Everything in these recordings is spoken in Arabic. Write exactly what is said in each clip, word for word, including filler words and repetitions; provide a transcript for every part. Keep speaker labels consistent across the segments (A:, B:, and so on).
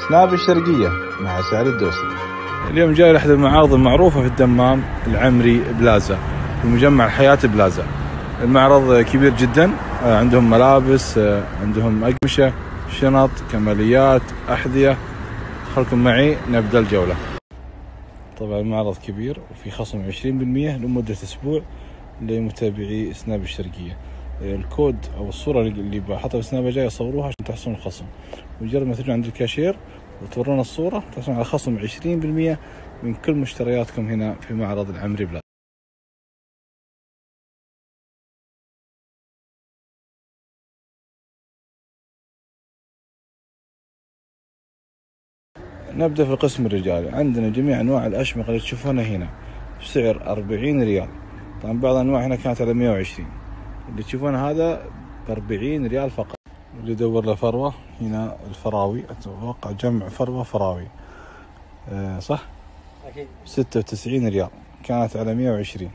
A: سناب الشرقية مع سعد الدوسري.
B: اليوم جاي لأحد المعارض المعروفة في الدمام، العمري بلازا، في مجمع الحياة بلازا. المعرض كبير جدا، عندهم ملابس، عندهم أقمشة، شنط، كماليات، أحذية. خلكم معي نبدأ الجولة. طبعا المعرض كبير وفي خصم عشرين بالمئة لمدة أسبوع لمتابعي سناب الشرقية. الكود أو الصورة اللي بحطها في سناب جاي صوروها عشان تحصلون الخصم. مجرد ما تجوا عند الكاشير وتورونا الصورة تحصلون على خصم عشرين بالمئة من كل مشترياتكم هنا في معرض العمري بلازا. نبدأ في القسم الرجالي. عندنا جميع أنواع الأشمغة اللي تشوفونها هنا بسعر أربعين ريال. طبعا بعض الأنواع هنا كانت على مئة وعشرين. اللي تشوفونه هذا بأربعين ريال فقط. اللي يدور له فروة هنا الفراوي، أتوقع جمع فروة فراوي أه صح؟ أكيد. ستة وتسعين ريال، كانت على مئة وعشرين.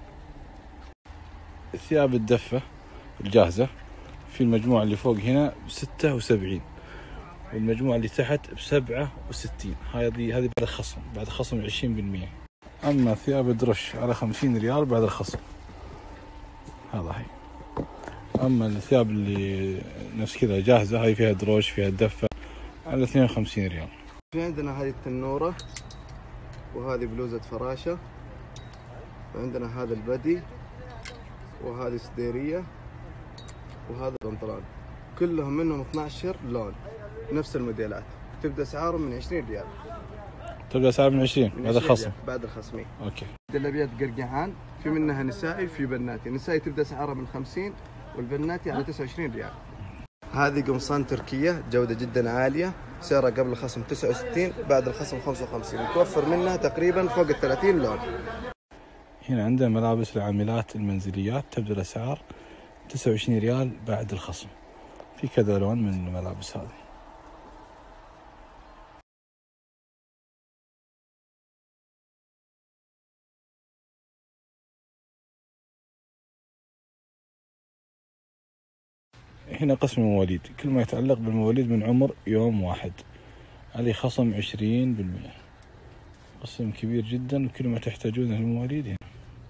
B: ثياب الدفة الجاهزة في المجموعة اللي فوق هنا بستة وسبعين، والمجموعة اللي تحت بسبعة وستين. هذه هذه بعد الخصم، بعد خصم عشرين بالمئة. أما ثياب الدرش على خمسين ريال بعد الخصم، هذا هي. أما الثياب اللي نفس كذا جاهزة، هاي فيها دروش فيها دفة، على اثنين وخمسين ريال.
C: في عندنا هذه التنورة، وهذه بلوزة فراشة، وعندنا هذا البدي، وهذه سديرية، وهذا البنطلون. كلهم منهم اثني عشر لون، نفس الموديلات. تبدأ أسعارهم من عشرين ريال.
B: تبدأ أسعار من عشرين بعد الخصم.
C: بعد الخصمين.
B: أوكي.
C: جلابيات قرقعان، في منها نسائي في بناتي. النسائي تبدأ أسعارها من خمسين، والبناتي على تسعة وعشرين ريال. هذه قمصان تركية جودة جدا عالية، سعرها قبل الخصم تسعة وستين، بعد الخصم خمسة وخمسين. توفر منها تقريبا فوق ال ثلاثين لون.
B: هنا عندنا ملابس العاملات المنزليات، تبدأ الأسعار تسعة وعشرين ريال بعد الخصم. في كذا لون من الملابس هذه. هنا قسم المواليد، كل ما يتعلق بالمواليد من عمر يوم واحد عليه خصم عشرين بالمئة. قسم كبير جدا، وكل ما تحتاجونه للمواليد هنا.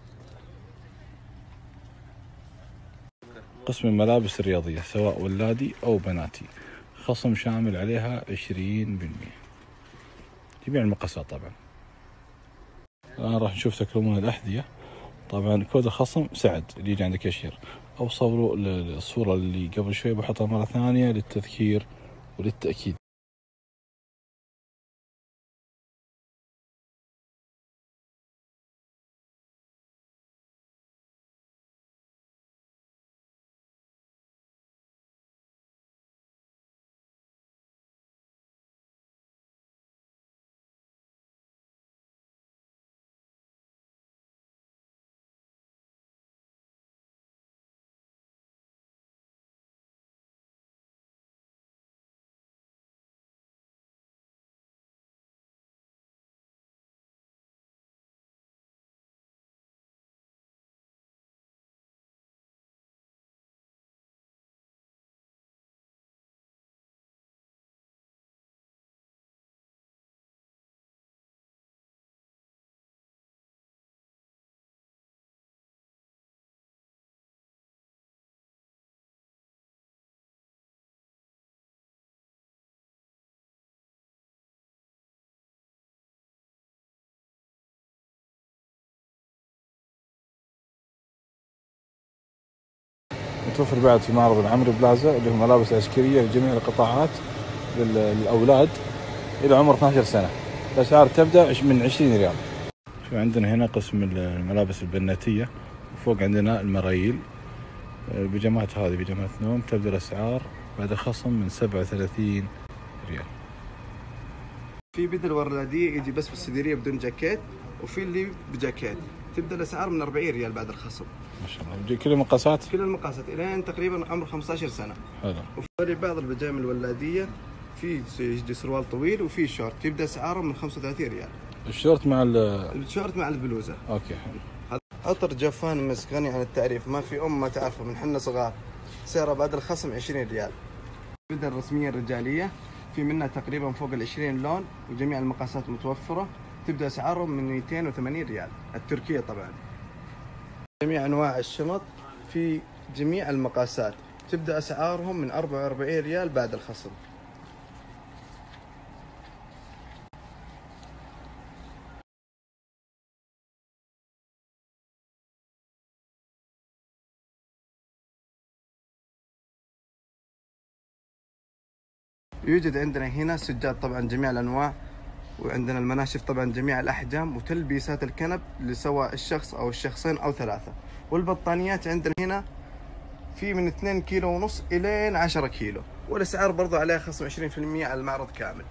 B: قسم الملابس الرياضية سواء ولادي أو بناتي، خصم شامل عليها عشرين بالمئة، جميع المقاسات طبعا. الآن راح نشوف تكرمون الأحذية. طبعا كود الخصم سعد اللي يجي عند الكاشير، أو صوروا الصورة اللي قبل شوي بحطها مرة ثانية للتذكير وللتأكيد. متوفر بعد في معرض العمري بلازا اللي هو ملابس عسكرية لجميع القطاعات للأولاد إلى عمر اثني عشر سنة. الأسعار تبدأ من عشرين ريال. شو عندنا هنا قسم الملابس البناتية، وفوق عندنا المرايل. البيجامات هذه بيجامات نوم، تبدأ الأسعار بعد خصم من سبعة وثلاثين ريال.
C: في بدل ولادية يجي بس بالسديرية بدون جاكيت، وفي اللي بجاكيت. تبدأ الأسعار من أربعين ريال بعد الخصم.
B: ما شاء الله. كل المقاسات؟
C: كل المقاسات الين تقريبا عمر خمسة عشر سنة.
B: حلو.
C: وفي بعض البيجامة الولادية في يجي سروال طويل وفي شورت، تبدأ أسعاره من خمسة وثلاثين ريال.
B: الشورت مع ال
C: الشورت مع البلوزة.
B: اوكي حلو.
C: عطر جفان مسك غني عن التعريف، ما في أم ما تعرفه من حنا صغار. سعره بعد الخصم عشرين ريال. بدل الرسمية الرجالية في منها تقريبا فوق ال عشرين لون وجميع المقاسات متوفرة. تبدأ أسعارهم من مئتين وثمانين ريال التركية طبعا. جميع أنواع الشمط في جميع المقاسات، تبدأ أسعارهم من أربعة وأربعين ريال بعد الخصم. يوجد عندنا هنا سجاد طبعا جميع الأنواع، وعندنا المناشف طبعا جميع الأحجام، وتلبيسات الكنب لسواء الشخص أو الشخصين أو ثلاثة. والبطانيات عندنا هنا في من اثنين كيلو ونص إلين عشرة كيلو، والأسعار برضو عليها خصم عشرين بالمئة على المعرض كامل.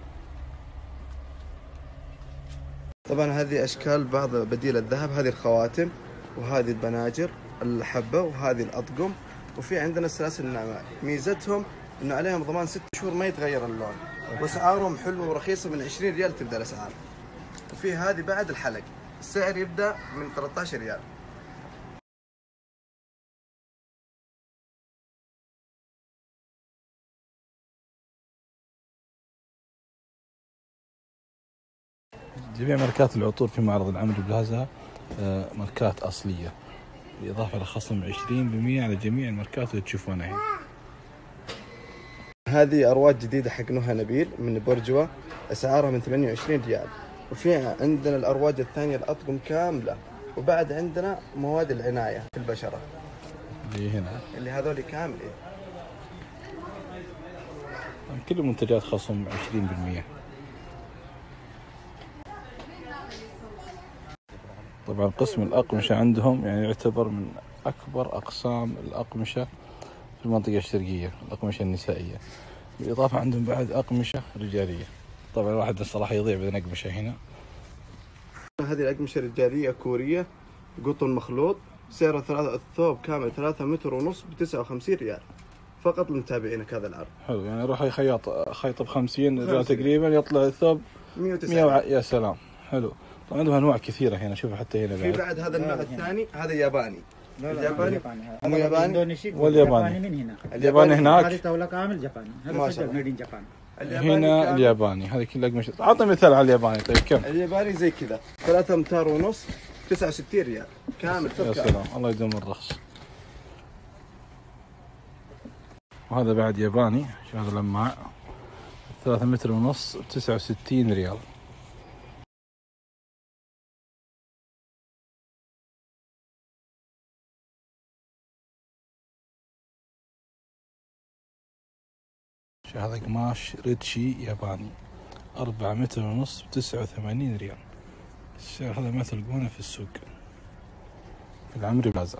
C: طبعا هذه أشكال بعض بديل الذهب، هذه الخواتم وهذه البناجر الحبة وهذه الأطقم، وفي عندنا السلاسل النعماء. ميزتهم إنه عليهم ضمان ست شهور ما يتغير اللون، وأسعارهم حلوة ورخيصة من عشرين ريال تبدأ الأسعار. وفي هذه بعد الحلق السعر يبدأ من ثلاثة عشر ريال.
B: جميع ماركات العطور في معرض العمري بلازا ماركات أصلية، بالإضافة لخصم عشرين بالمئة على جميع الماركات اللي تشوفونها هنا.
C: هذه أرواج جديدة حق نهى نبيل من برجوة، أسعارها من ثمانية وعشرين ريال. وفي عندنا الأرواج الثانية الأطقم كاملة، وبعد عندنا مواد العناية في البشرة
B: اللي هنا
C: اللي هذول كاملين.
B: كل المنتجات خصم عشرين بالمئة. طبعا قسم الأقمشة عندهم يعني يعتبر من أكبر أقسام الأقمشة في المنطقة الشرقية، الأقمشة النسائية. بالإضافة عندهم بعد أقمشة رجالية. طبعا الواحد الصراحة يضيع بين أقمشة هنا.
C: هذه الأقمشة الرجالية كورية قطن مخلوط، سعر الثوب كامل ثلاثة متر ونص بتسعة وخمسين ريال فقط لمتابعينك هذا العرض.
B: حلو، يعني روح خياط خيط بخمسين ريال تقريبا يطلع الثوب
C: مئة وتسعين.
B: مئة. يا سلام حلو. طبعا عندهم أنواع كثيرة هنا، شوف حتى هنا
C: في
B: بعد.
C: بعد هذا النوع الثاني، هذا ياباني.
D: لا لا
C: الياباني
D: مو
C: ياباني
B: والياباني
D: من هنا.
B: الياباني هناك.
D: هذه طاولة كامل جاباني،
C: ما
D: هذا
C: شاء
D: سجل
C: الله.
D: ميد ان جابان.
B: هنا
C: كامل.
B: الياباني هذه كلها قماشة. أعطني مثال على الياباني. طيب كم؟
C: الياباني زي كذا ثلاثة أمتار ونص تسعة وستين ريال كامل.
B: يا سلام الله يدوم الرخص. وهذا بعد ياباني، شوف هذا لماع ثلاثة متر ونص تسعة وستين ريال. شوف هذا قماش ريتشي ياباني أربعة متر ونص بتسعة وثمانين ريال. السعر هذا ما تلقونه في السوق في العمري بلازا.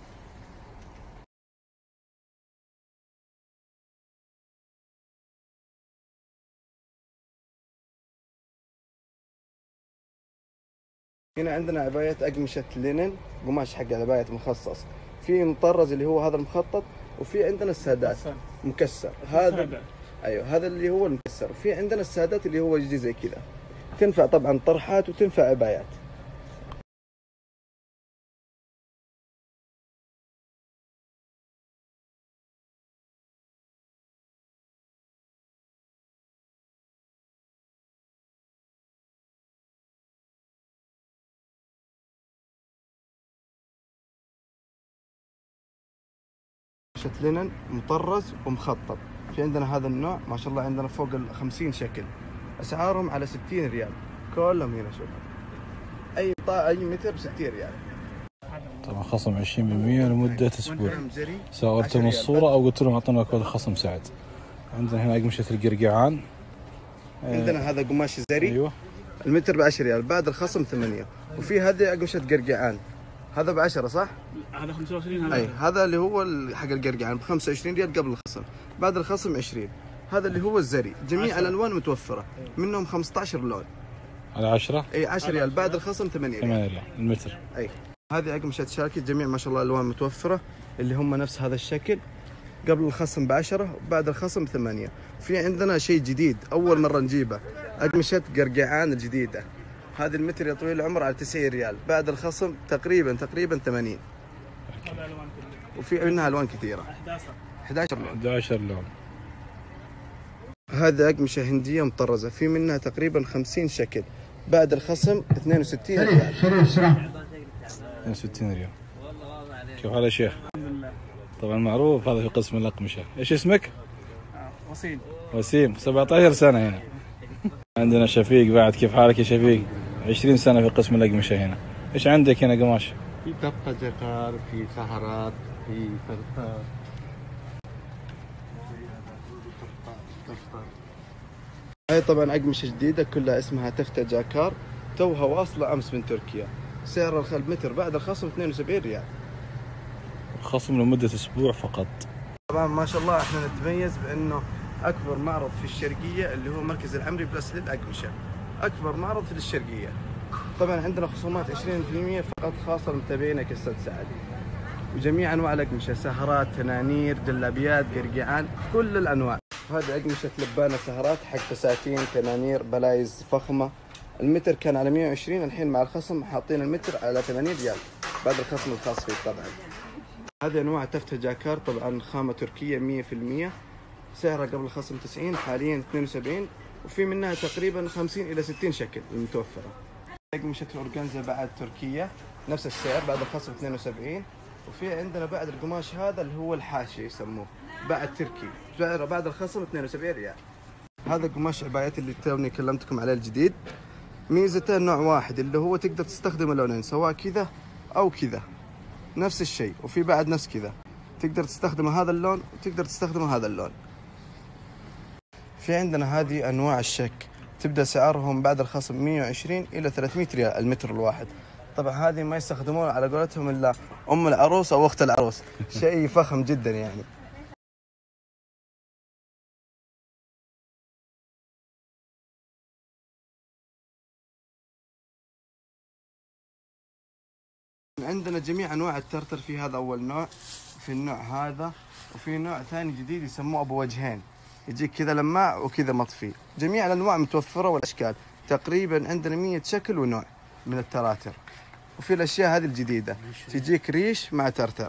C: هنا عندنا عباية أقمشة لينن، قماش حق العباية مخصص. في مطرز اللي هو هذا المخطط، وفي عندنا السادات مكسر. هذا ايوه هذا اللي هو المكسر. وفي عندنا السادات اللي هو يجي زي كذا، تنفع طبعا طرحات وتنفع عبايات. لينن مطرز ومخطط. في عندنا هذا النوع ما شاء الله عندنا فوق ال خمسين شكل، اسعارهم على ستين ريال كلهم هنا. شوف اي طا اي متر ب ستين ريال.
B: طبعا خصم عشرين بالمئة لمدة اسبوع، سواء ارتم الصورة او قلت لهم اعطونا كود خصم سعد. عندنا هنا قمشة القرقعان.
C: عندنا هذا قماش زري.
B: ايوه
C: المتر ب عشرة ريال بعد الخصم ثمانية. وفي هذه قمشة قرقعان، هذا ب عشرة صح؟
E: هذا خمسة وعشرين. هذا
C: اي هذا اللي هو حق القرقعان ب خمسة وعشرين ريال قبل الخصم، بعد الخصم عشرين. هذا اللي هو الزري، جميع الالوان متوفره، منهم خمسة عشر لون
B: على عشرة.
C: اي عشرة ريال بعد الخصم ثمانية ريال.
B: ثمانية ريال المتر.
C: اي هذه اقمشه شاركي، جميع ما شاء الله الوان متوفره، اللي هم نفس هذا الشكل، قبل الخصم ب عشرة وبعد الخصم ثمانية. في عندنا شيء جديد اول مره نجيبه، اقمشه قرقعان الجديده. هذه المتر يا طويل العمر على تسعين ريال، بعد الخصم تقريبا تقريبا ثمانين. وفي منها الوان كثيره، احد عشر لون.
B: احد عشر لون.
C: هذه أقمشة هندية مطرزة، في منها تقريبا خمسين شكل، بعد الخصم اثنين وستين ريال.
B: اثنين وستين ريال. كيف حالك يا شيخ؟ طبعا معروف هذا في قسم الأقمشة. ايش اسمك؟
D: وسيم.
B: وسيم، سبعة عشر سنة هنا. عندنا شفيق بعد. كيف حالك يا شفيق؟ عشرين سنة في قسم الأقمشة هنا. ايش عندك هنا قماش؟
E: في دبة جكار، في سهرات، في فرفار.
C: هاي طبعا أقمشة جديدة كلها اسمها تفتة جاكار، توها واصلة أمس من تركيا. سعر المتر بعد الخصم اثنين وسبعين ريال.
B: خصم لمدة أسبوع فقط.
C: طبعا ما شاء الله احنا نتميز بأنه أكبر معرض في الشرقية اللي هو مركز العمري بلس للأقمشة، أكبر معرض في الشرقية. طبعا عندنا خصومات عشرين بالمئة فقط خاصة لمتابعينا كأستاذ سعد، وجميع أنواع الأقمشة، سهرات، تنانير، جلابيات، قرقعان، كل الأنواع. هذه أقمشة لبانة سهرات حق فساتين، تنانير، بلايز فخمة. المتر كان على مئة وعشرين، الحين مع الخصم حاطين المتر على ثمانين ريال بعد الخصم الخاص فيه طبعا. هذه أنواع تفتة جاكار، طبعا خامة تركية مئة بالمئة، سعرها قبل الخصم تسعين، حاليا اثنين وسبعين، وفي منها تقريبا خمسين إلى ستين شكل المتوفرة. أقمشة الأورجانزا بعد تركية نفس السعر بعد الخصم اثنين وسبعين، وفي عندنا بعد القماش هذا اللي هو الحاشي يسموه بعد تركي، سعره بعد الخصم اثنين وسبعين ريال. هذا قماش عبايات اللي توني كلمتكم عليه الجديد، ميزته نوع واحد اللي هو تقدر تستخدم اللونين سواء كذا أو كذا، نفس الشيء. وفي بعد نفس كذا تقدر تستخدم هذا اللون وتقدر تستخدم هذا اللون. في عندنا هذه أنواع الشك، تبدأ سعرهم بعد الخصم مئة وعشرين إلى ثلاثمئة ريال المتر الواحد. طبعا هذه ما يستخدمون على قولتهم إلا أم العروس أو أخت العروس، شيء فخم جدا يعني. عندنا جميع أنواع الترتر، في هذا أول نوع، في النوع هذا، وفي نوع ثاني جديد يسموه أبو وجهين، يجيك كذا لماع وكذا مطفي. جميع الأنواع متوفرة والأشكال، تقريبا عندنا مئة شكل ونوع من التراتر. وفي الأشياء هذه الجديدة تجيك ريش مع ترتر.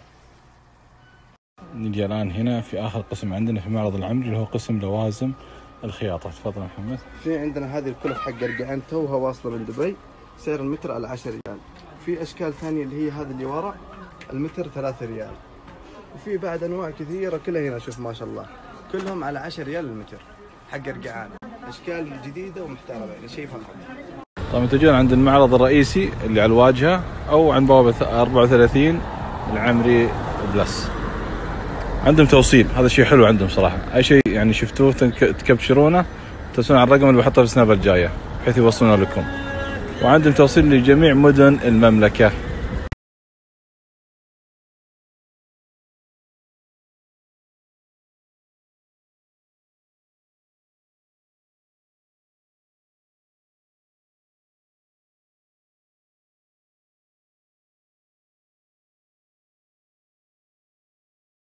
B: نجي الآن هنا في آخر قسم عندنا في معرض العمري اللي هو قسم لوازم الخياطة. تفضل يا محمد.
C: في عندنا هذه الكلف حق قرقعان توها واصلة من دبي، سعر المتر على عشرة ريال. في أشكال ثانية اللي هي هذا اللي ورا، المتر ثلاثة ريال. وفي بعد أنواع كثيرة كلها هنا، شوف ما شاء الله كلهم على عشرة ريال المتر حق قرقعان، أشكال جديدة ومحترمة يعني شيء فخم.
B: طبعا تجون عند المعرض الرئيسي اللي على الواجهة أو عند بوابة أربعة وثلاثين العمري بلس. عندهم توصيل، هذا شيء حلو عندهم صراحة. أي شيء يعني شفتوه تكبشرونه ترسلون على الرقم اللي بحطه في السناب الجاية بحيث يوصلونه لكم. وعندهم توصيل لجميع مدن المملكة.